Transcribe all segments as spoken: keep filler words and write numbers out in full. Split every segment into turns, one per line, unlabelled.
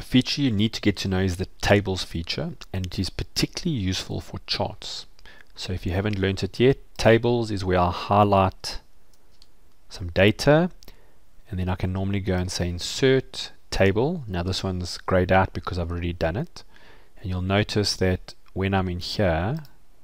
feature you need to get to know is the tables feature, and it is particularly useful for charts. So if you haven't learned it yet, tables is where I highlight some data, and then I can normally go and say insert table. Now this one's grayed out because I've already done it, and you'll notice that when I'm in here,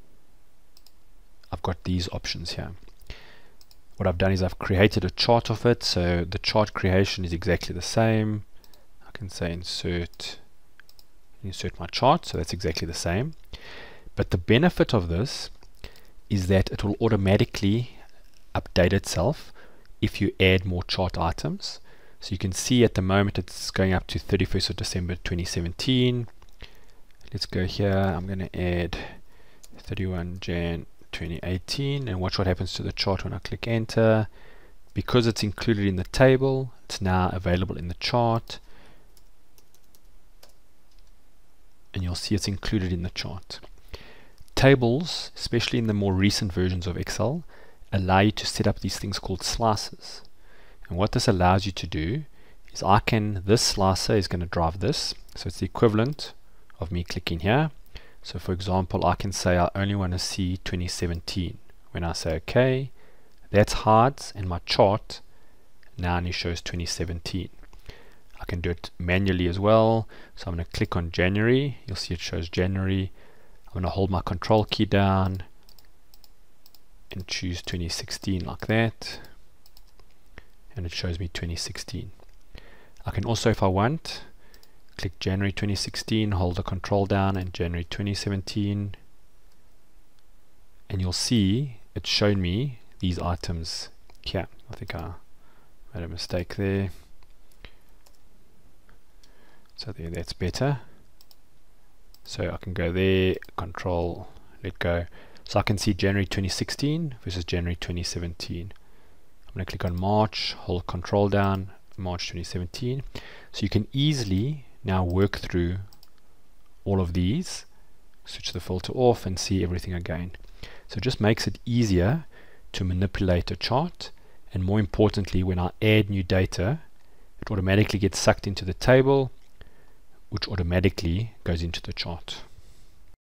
I've got these options here. What I've done is I've created a chart of it, so the chart creation is exactly the same. I can say insert insert my chart, so that's exactly the same. But the benefit of this is that it will automatically update itself if you add more chart items. So you can see at the moment it's going up to thirty-first of December twenty seventeen. Let's go here. I'm going to add thirty-first January twenty eighteen, and watch what happens to the chart when I click enter. Because it's included in the table, it's now available in the chart, and you'll see it's included in the chart. Tables, especially in the more recent versions of Excel, allow you to set up these things called slices. And what this allows you to do is I can, this slicer is going to drive this, so it's the equivalent of me clicking here. So for example, I can say I only want to see twenty seventeen. When I say OK, that's hides, and my chart now only shows twenty seventeen. I can do it manually as well. So I'm going to click on January. You'll see it shows January. I'm going to hold my control key down and choose twenty sixteen like that, and it shows me twenty sixteen. I can also, if I want, click January twenty sixteen, hold the control down, and January twenty seventeen, and you'll see it's shown me these items here. I think I made a mistake there. So there, that's better. So I can go there, control, let go. So I can see January twenty sixteen versus January twenty seventeen. I'm going to click on March, hold control down, March twenty seventeen. So you can easily now work through all of these, switch the filter off, and see everything again. So it just makes it easier to manipulate a chart, and more importantly, when I add new data, it automatically gets sucked into the table, which automatically goes into the chart.